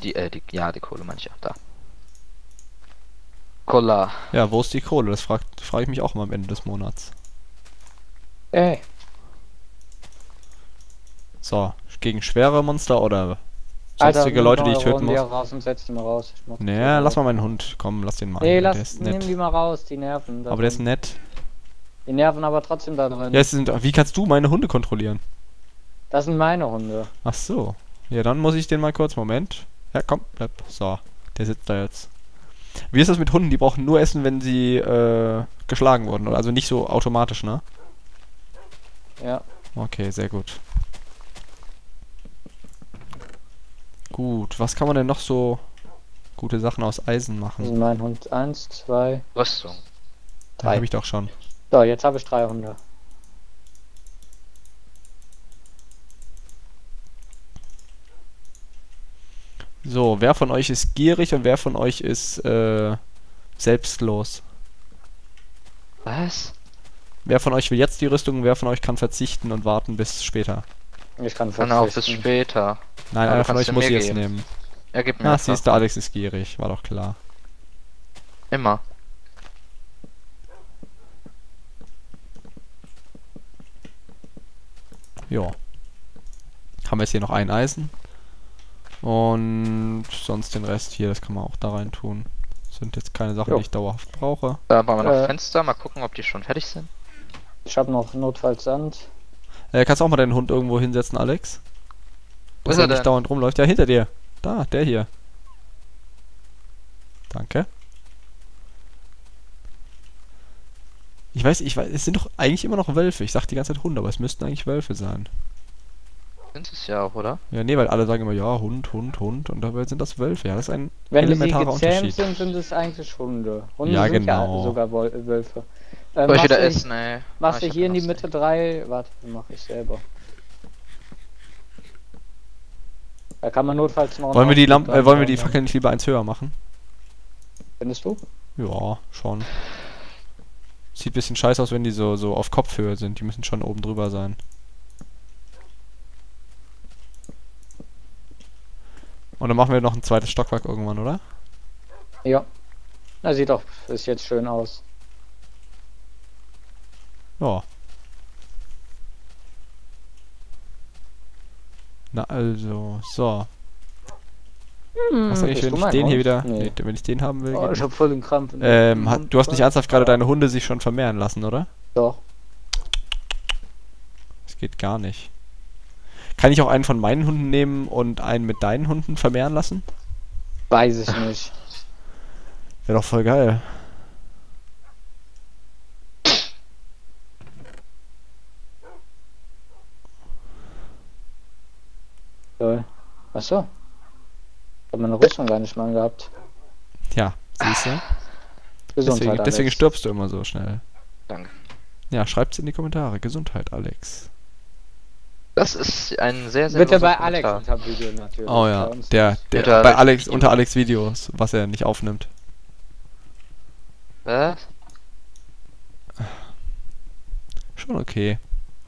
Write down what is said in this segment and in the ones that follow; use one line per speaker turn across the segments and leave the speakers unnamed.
Die Kohle meine ich auch da. Cola.
Ja, wo ist die Kohle? Das frage ich mich auch mal am Ende des Monats.
Ey.
So, gegen schwere Monster oder
Alter,
sonstige
nimm
Leute,
mal
die ich töten
Ron, die
muss?
raus und setz die mal raus. Ich mach die
Naja, lass
raus.
mal meinen Hund. Komm, lass den mal.
Nee,
Der ist
nimm
nett.
die mal raus, die nerven.
Aber der ist nett.
Die nerven aber trotzdem da drin.
Ja, wie kannst du meine Hunde kontrollieren?
Das sind meine Hunde.
Ach so. Ja, dann muss ich den mal kurz. Moment. Ja, komm, bleib. So, der sitzt da jetzt. Wie ist das mit Hunden? Die brauchen nur Essen, wenn sie geschlagen wurden. Also nicht so automatisch, ne?
Ja.
Okay, sehr gut. Gut, was kann man denn noch so gute Sachen aus Eisen
Das
machen?
ist mein Hund. 1, 2,
Rüstung.
Da
3.
habe ich doch schon.
So, jetzt habe ich 3 Hunde.
So, wer von euch ist gierig und wer von euch ist selbstlos?
Was?
Wer von euch will jetzt die Rüstung, wer von euch kann verzichten und warten bis später?
Ich kann
Dann auch bis
verzichten.
später.
Nein,
Aber
einer
du
von
kannst
euch
sie
muss
mir
sie jetzt
geben.
nehmen.
Er gibt mir
Ah,
einfach.
siehst du, Alex ist gierig, war doch klar.
Immer.
Ja. Haben wir jetzt hier noch ein Eisen. Und sonst den Rest hier, das kann man auch da rein tun. Sind jetzt keine Sachen,
Jo.
die ich dauerhaft brauche.
Da bauen wir noch
Äh.
Fenster. Mal gucken, ob die schon fertig sind.
Ich habe noch notfalls Sand.
Kannst du auch mal deinen Hund irgendwo hinsetzen, Alex?
Wo
Dass
ist er
er nicht
denn?
dauernd rumläuft. Ja, hinter dir. Da, der hier. Danke. Ich weiß, es sind doch eigentlich immer noch Wölfe. Ich sag die ganze Zeit Hunde, aber es müssten eigentlich Wölfe sein.
Sind es ja auch, oder?
Ja, nee, weil alle sagen immer, ja, Hund, Hund, Hund. Und dabei sind das Wölfe. Ja, das ist ein
Wenn sie
elementarer
gezähmt
Unterschied.
sind, sind es eigentlich Hunde. Hunde
Ja,
sind
genau.
ja sogar Wölfe.
Soll ich wieder
du-
essen, ey?
Machst
Ah,
du
ich
hier
hab
in die
noch
Mitte 3? Warte, mache ich selber. Da kann man notfalls noch.
Wollen wir die
Aufzug
wollen wir die
reinbauen,
Fackeln nicht lieber eins höher machen?
Findest du?
Ja, schon. Sieht ein bisschen scheiße aus, wenn die so auf Kopfhöhe sind. Die müssen schon oben drüber sein. Und dann machen wir noch ein zweites Stockwerk irgendwann, oder?
Ja. Na, sieht doch ist jetzt schön aus.
Ja. Na also, so. Was eigentlich,
bist
wenn
du
ich
mein
den hier
Hund?
wieder...
Nee.
Nee, wenn ich den haben will...
Oh,
geht
ich hab voll den Krampf. in
nicht.
der
Du hast nicht
Hund-
ernsthaft gerade deine Hunde sich schon vermehren lassen, oder?
Doch.
Das geht gar nicht. Kann ich auch einen von meinen Hunden nehmen und einen mit deinen Hunden vermehren lassen?
Weiß ich nicht.
Wäre doch voll geil.
Lol. Achso. Ich hab meine Rüstung gar nicht mal angehabt.
Ja, siehst du?
Gesundheit,
Deswegen
Alex.
stirbst du immer so schnell.
Danke.
Ja, schreibt's in die Kommentare. Gesundheit, Alex.
Das ist ein sehr, sehr
Bitte
loser
bei Alex
Kommentar.
unter Video natürlich.
Oh ja,
Bei uns
der
nicht.
Unter
bei
welchem
Alex,
Video?
unter Alex Videos, was er nicht aufnimmt.
Was?
Schon okay.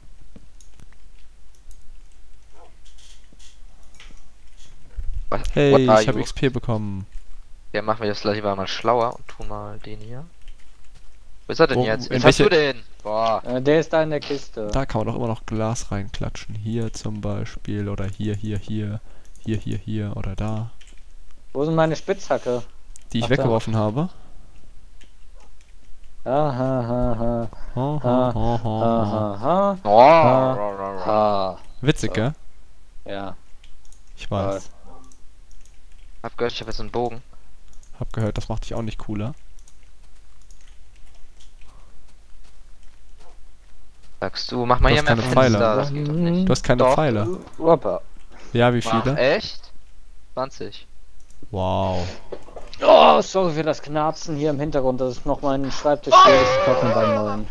What
Hey,
are
ich habe
you?
XP bekommen.
Ja, machen wir das lieber mal schlauer und tun mal den hier. Wo ist er denn
Wo-
jetzt?
in
Was hast du
welche-
denn? Boah.
Der ist da in der Kiste.
Da kann man doch immer noch Glas reinklatschen. Hier zum Beispiel. Oder hier, hier, hier. Hier, hier, hier. Oder da.
Wo sind meine Spitzhacke?
Die ich
Ach, da.
weggeworfen habe.
Aha,
Ha, ha, ha, ha, ha.
aha,
Oh,
aha.
Witzig,
So.
gell?
Ja.
Ich weiß.
Hab gehört, ich habe jetzt einen Bogen.
Hab gehört, das macht dich auch nicht cooler.
Sagst du, mach mal
Du
hier
hast
mehr
keine
Fenster.
Pfeile.
Das geht doch nicht.
Du hast keine
Doch.
Pfeile.
Hoppa.
Ja, wie
Ach,
viele?
echt? 20.
Wow.
Oh, sorry für das Knarzen hier im Hintergrund. Das ist noch mein Schreibtisch. Hier ist trocken beim Neuen.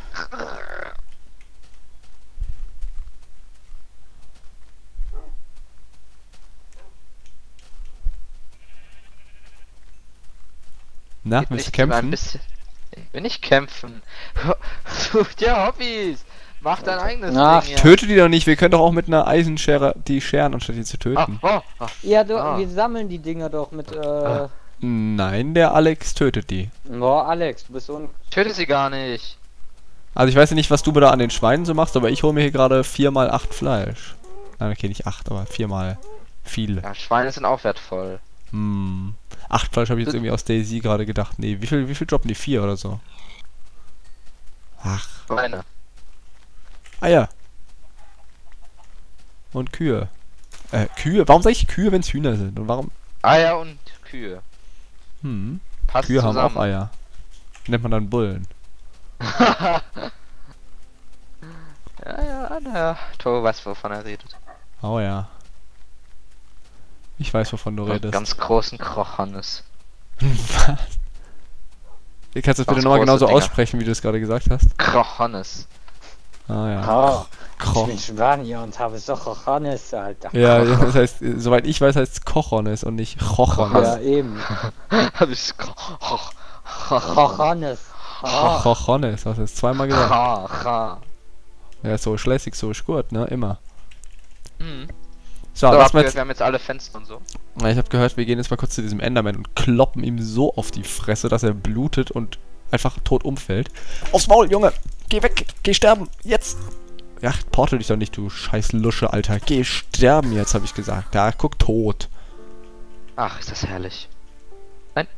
Na,
Geht
willst du
nicht sogar ein
kämpfen?
bisschen. Ich will nicht kämpfen. Such dir Hobbys. Mach dein eigenes
Ach,
Ding, ja.
Töte die doch nicht, wir können doch auch mit einer Eisenschere die scheren, anstatt die zu töten.
Ja, du,
Ah.
wir sammeln die Dinger doch mit,
Nein, der Alex tötet die.
Boah, Alex, du bist so ein...
Töte sie gar nicht.
Also ich weiß ja nicht, was du da an den Schweinen so machst, aber ich hole mir hier gerade 4x8 Fleisch. Nein, okay, nicht 8, aber 4x viel.
Ja, Schweine sind auch wertvoll.
8 Fleisch habe ich jetzt irgendwie aus Daisy gerade gedacht. Nee, wie viel droppen die? 4 oder so? Ach.
Schweine.
Eier. Und Kühe. Kühe? Warum sage ich Kühe, wenn es Hühner sind? Und warum?
Eier und Kühe. Passt
Kühe haben
zusammen.
auch Eier. Nennt man dann Bullen.
Ja. Togo weiß, wovon er redet.
Oh ja. Ich weiß, wovon du redest.
Ganz großen Krochhannes.
Was? Kannst du das bitte
Ganz
nochmal
große
genauso
Dinger.
aussprechen, wie du es gerade gesagt hast?
Krochhannes.
Ah ja.
Oh, ich bin Spanier und habe so Johannes, Alter.
Ja, das heißt, soweit ich weiß, heißt es Kochones und nicht Chochones.
Ja, eben.
Hab ich
Johannes. Oh.
Chochones, hast du es zweimal gesagt.
Ha.
Ja, so schlässig, so ist gut, ne? Immer.
Mhm.
So,
So,
lass mal
wir
jetzt,
haben jetzt alle Fenster und so.
ich habe gehört, wir gehen jetzt mal kurz zu diesem Enderman und kloppen ihm so auf die Fresse, dass er blutet und einfach tot umfällt. Aufs Maul, Junge! Geh weg! Geh sterben! Jetzt! Ja, porte dich doch nicht, du scheiß Lusche, Alter. Geh sterben jetzt, habe ich gesagt. Ja, guck, tot.
Ach, ist das herrlich. Nein.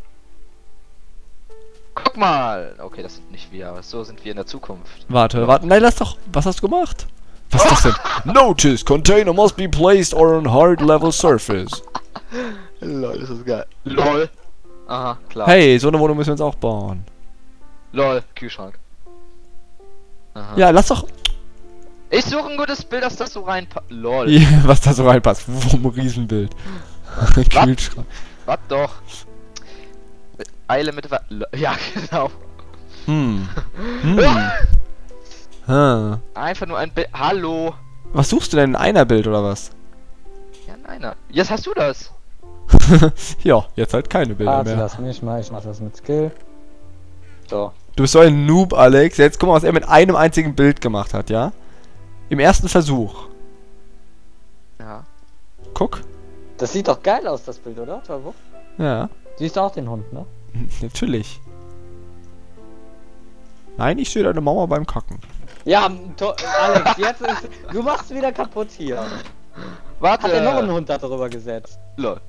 Guck mal. Okay, das sind nicht wir, aber so sind wir in der Zukunft.
Warte. Nein, lass doch. Was hast du gemacht? Was ist das denn? Notice, container must be placed on hard level surface.
Lol, das ist geil. LOL. Aha, klar.
Hey, so eine Wohnung müssen wir uns auch bauen.
LOL, Kühlschrank. Aha.
Ja, lass doch.
Ich suche ein gutes Bild, dass das so reinpasst. LOL.
Ja, was da so reinpasst. Vom Riesenbild. Kühlschrank.
Was doch? Eile mit ja, genau. Einfach nur ein Bild. Hallo.
Was suchst du denn? Ein Einerbild oder was?
Ja, nein. Jetzt hast du das.
Ja, jetzt halt keine Bilder
Warte,
mehr.
lass mich mal, ich mach das mit Skill. So.
Du bist so ein Noob, Alex. Jetzt guck mal, was er mit einem einzigen Bild gemacht hat, ja? Im ersten Versuch.
Ja.
Guck.
Das sieht doch geil aus, das Bild, oder, Turbo?
Ja.
Siehst du auch den Hund, ne?
Natürlich. Nein, ich sehe deine Mama beim Kacken.
Ja, Alex, jetzt ist... Du machst wieder kaputt hier.
Warte.
Hat er noch einen Hund da drüber gesetzt?
LOL.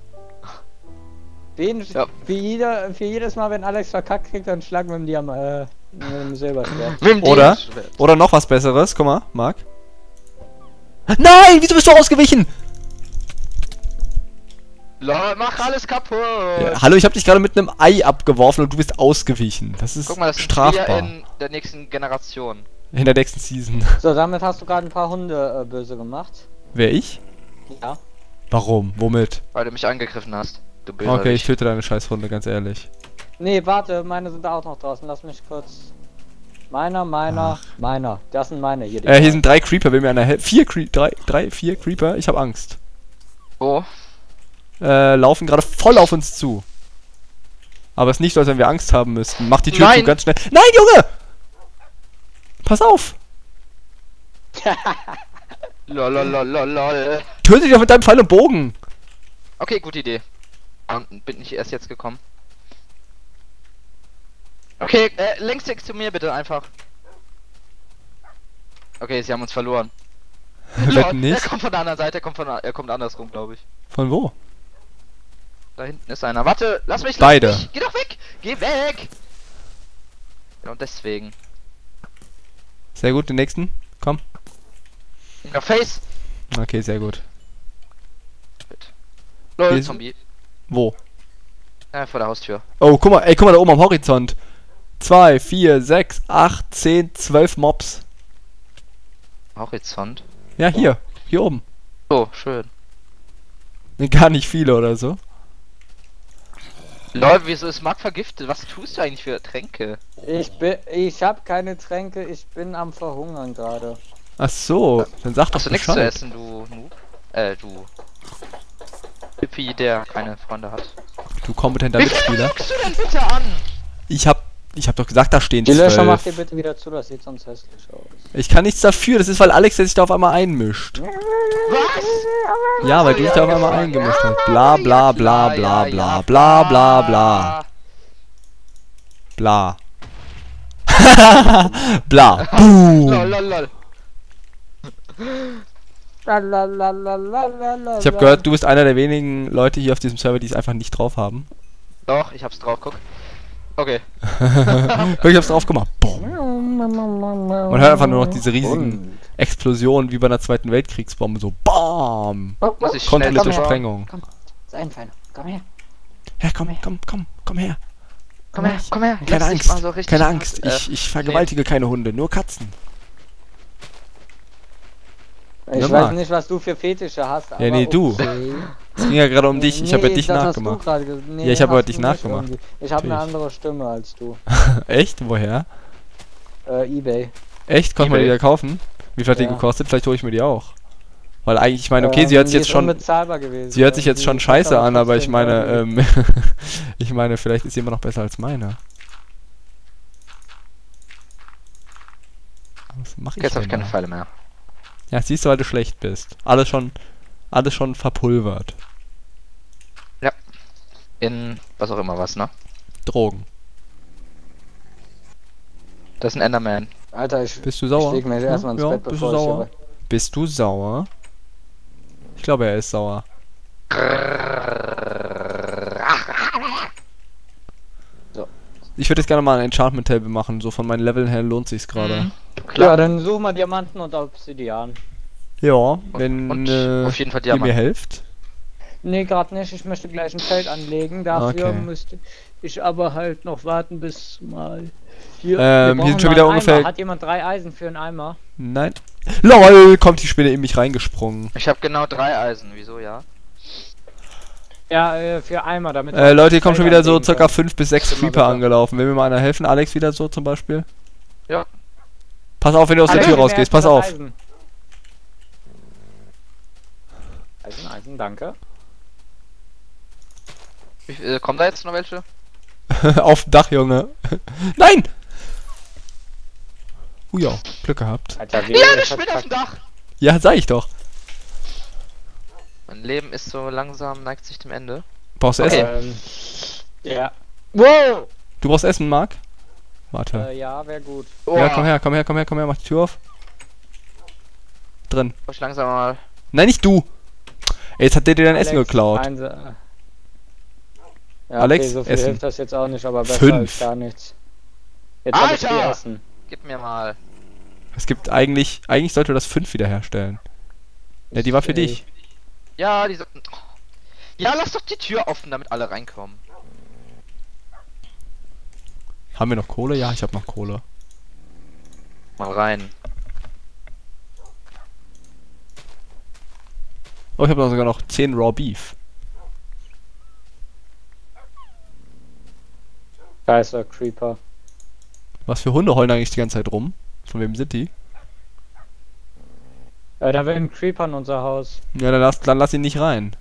Ja. Für jedes Mal, wenn Alex verkackt, kriegt er einen Schlag mit dem Silberschwert.
Oder noch was Besseres. Guck mal, Marc. Nein, wieso bist du ausgewichen?
LOL, mach alles kaputt.
Ja, hallo, ich habe dich gerade mit einem Ei abgeworfen und du bist ausgewichen. Das ist
Guck mal, das sind
strafbar.
wir in der nächsten Generation.
In der nächsten Season.
So, damit hast du gerade ein paar Hunde böse gemacht.
Wer, ich?
Ja.
Warum? Womit?
Weil du mich angegriffen hast. Du böser
Okay, ich
Wicht.
töte deine scheiß Hunde, ganz ehrlich.
Nee, warte, meine sind da auch noch draußen. Lass mich kurz... Meiner. Das sind meine. Hier,
Hier sind 3 Creeper, will mir einer helfen. 4 Creeper, ich habe Angst.
Wo?
Laufen gerade voll auf uns zu. Aber es ist nicht so, als wenn wir Angst haben müssten. Mach die Tür
Nein.
zu, ganz schnell. Nein, Junge! Pass auf!
Lol.
Töte dich doch mit deinem Pfeil und Bogen!
Okay, gute Idee. Bin ich erst jetzt gekommen. Okay, längst zu mir bitte einfach. Okay, sie haben uns verloren.
Wetten nicht?
Er kommt von der anderen Seite, er kommt andersrum, glaube ich.
Von wo?
Da hinten ist einer. Warte, lass mich.
Beide.
Geh doch weg! Geh weg! Ja, und deswegen.
Sehr gut, den nächsten. Komm.
In your face!
Okay, sehr gut.
Lol,
Hier-
Zombie.
Wo?
Vor der Haustür.
Oh, guck mal, da oben am Horizont. 2, 4, 6, 8, 10, 12 Mobs.
Horizont.
Ja, hier. Hier oben.
Oh, schön.
Gar nicht viele oder so.
Lol, wieso ist Mark vergiftet? Was tust du eigentlich für Tränke?
Ich hab keine Tränke, ich bin am Verhungern gerade.
Ach so, dann sag doch
Hast du nichts zu
Bescheid.
essen, du Noob? Du Hippie, der keine Freunde hat.
Du kompetenter
Wie viel
Mitspieler.
guckst du denn bitte an?
Ich hab Ich hab doch gesagt, da stehen
Die Löcher macht
12.
ihr bitte wieder zu, das sieht sonst hässlich aus.
Ich kann nichts dafür, das ist, weil Alex der sich da auf einmal einmischt.
Was?
Ja, weil du dich da auf einmal eingemischt hast. Bla bla bla bla bla bla bla bla. Bla. Bla. Boom.
Lol, lol, lol.
Ich habe gehört, du bist einer der wenigen Leute hier auf diesem Server, die es einfach nicht drauf haben.
Doch, ich hab's drauf, guck. Okay.
Ich hab's drauf gemacht. Boom. Man hört einfach nur noch diese riesigen Explosionen wie bei einer zweiten Weltkriegsbombe. So BAM!
Muss ich schnell
Kontrollierte
zuschauen.
Sprengung.
Komm, sein Feiner, komm her.
Ja, komm her.
Komm her, komm her.
Keine
Lass dich
Angst,
mal so richtig
keine
hart,
Angst. Ich vergewaltige keine Hunde, nur Katzen.
Ich
Ja,
weiß
Marc.
nicht, was du für Fetische hast, aber
Ja, nee, du.
okay.
Es ging ja gerade um dich. Ich habe ja dich
das hast du
nachgemacht.
gerade nee,
Ja, ich habe
hast
aber dich
du nicht
nachgemacht.
irgendwie. Ich habe eine
Natürlich.
andere Stimme als du.
Echt? Woher?
eBay.
Echt? Konnte man die
eBay.
da kaufen? Wie viel hat die
Ja.
gekostet? Vielleicht hole ich mir die auch. Weil eigentlich, ich meine, okay, sie hört sich
die
jetzt
ist
schon...
unbezahlbar gewesen.
Sie hört sich jetzt
Die
schon
ist
scheiße
aber
an, aber ich
trotzdem
meine,
irgendwie-
ich meine, vielleicht ist sie immer noch besser als meine. Was mache ich
Jetzt hab
denn
ich keine
da?
Pfeile mehr.
Ja, siehst du, weil du schlecht bist. Alles schon verpulvert.
In was auch immer was, ne?
Drogen.
Das ist ein Enderman.
Alter, ich
Bist du sauer?
leg mich erstmal ins
Ja,
Bett,
bist
bevor
du
ich
sauer?
hier...
Bist du sauer? Ich glaube, er ist sauer.
So.
Ich würde jetzt gerne mal ein Enchantment-Table machen. So von meinen Leveln her lohnt sich's gerade.
Mhm.
Ja,
Klar.
dann such mal Diamanten und Obsidian.
Ja, wenn
Und auf jeden Fall
ihr mir
Diamant.
helft.
Nee, gerade nicht. Ich möchte gleich ein Feld anlegen. Dafür
Okay.
müsste ich aber halt noch warten, bis mal... Hier,
Hier
wir brauchen
sind schon
mal
wieder
einen
ungefähr-
Eimer. Hat jemand 3 Eisen für einen Eimer?
Nein. LOL, kommt die Spinne in mich reingesprungen.
Ich habe genau 3 Eisen. Wieso, ja?
Ja, für Eimer, damit...
Leute, hier kommen schon wieder so
Feld
circa
anlegen
5 bis 6
Immer
Creeper
besser.
angelaufen. Will mir mal einer helfen? Alex wieder so zum Beispiel?
Ja.
Pass auf, wenn du aus
können.
der Tür
Alex,
rausgehst.
gib mir
Pass auf.
Eisen. Eisen, danke.
Kommen da jetzt noch welche?
Auf dem Dach, Junge. Nein! Ja, Glück gehabt.
Alter, wie
Ja, eine
das
Spinne
hat-
auf dem Dach!
Ja, sag ich doch.
Mein Leben ist so langsam, neigt sich dem Ende.
Brauchst du
Okay.
Essen?
Ja. Wow!
Du brauchst Essen, Marc? Warte.
Ja, wäre gut.
Ja, komm her, mach die Tür auf. Drin.
Muss ich langsam mal.
Nein, nicht du! Ey, jetzt hat der dir dein Essen
Alex,
geklaut.
Ja,
Alex,
okay, so viel
Essen.
hilft das jetzt auch nicht, aber besser
5.
als gar nichts. Jetzt hab ich viel
Alter!
Essen.
Gib mir mal.
Es gibt eigentlich sollte das 5 wiederherstellen. Ja, die war für dich.
Ja, die sollten. Ja, lass doch die Tür offen, damit alle reinkommen.
Haben wir noch Kohle? Ja, ich habe noch Kohle.
Mal rein.
Oh, ich habe sogar noch 10 Raw Beef.
Scheiße, Creeper.
Was für Hunde heulen eigentlich die ganze Zeit rum? Von wem sind die?
Da will ein Creeper in unser Haus.
Ja, dann lass ihn nicht rein.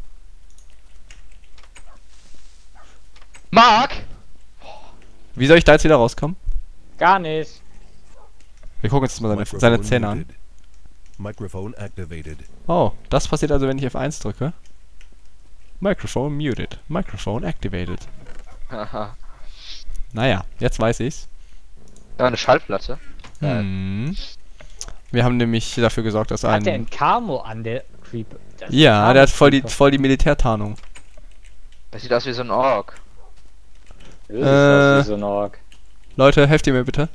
Marc!
Wie soll ich da jetzt wieder rauskommen?
Gar nicht.
Wir gucken uns jetzt mal seine Zähne an.
Microphone activated.
Oh, das passiert also, wenn ich F1 drücke. Microphone muted. Microphone activated.
Haha.
Naja, jetzt weiß ich's.
Ja, eine Schallplatte.
Hm. Wir haben nämlich dafür gesorgt, dass
Hat der
ein...
ein Camo an, der Creeper? Das ist
Ja,
ein
der hat voll
Camo-Creeper.
die Militärtarnung.
Das sieht aus wie so ein Ork.
Das ist aus wie so ein Ork.
Leute, helft ihr mir bitte.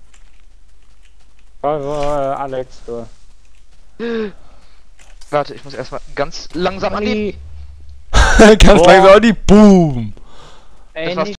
Alex, du.
Warte, ich muss erstmal ganz langsam an die.
Olli.
Ganz
Boah.
langsam, die Boom!
Ey,
Das war's
nicht